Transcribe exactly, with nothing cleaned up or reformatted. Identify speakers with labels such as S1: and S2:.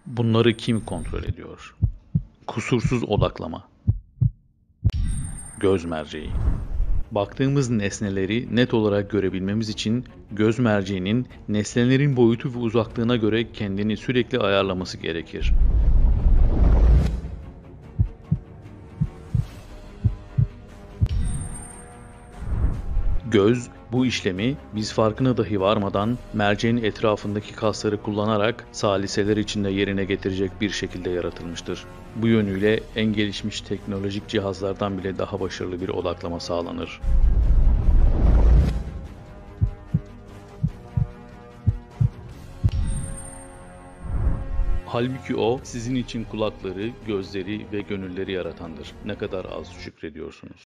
S1: Bunları kim kontrol ediyor? Kusursuz odaklama. Göz merceği. Baktığımız nesneleri net olarak görebilmemiz için göz merceğinin nesnelerin boyutu ve uzaklığına göre kendini sürekli ayarlaması gerekir. Göz, bu işlemi biz farkına dahi varmadan merceğin etrafındaki kasları kullanarak saliseler içinde yerine getirecek bir şekilde yaratılmıştır. Bu yönüyle en gelişmiş teknolojik cihazlardan bile daha başarılı bir odaklama sağlanır. Halbuki o, sizin için kulakları, gözleri ve gönülleri yaratandır. Ne kadar az şükrediyorsunuz.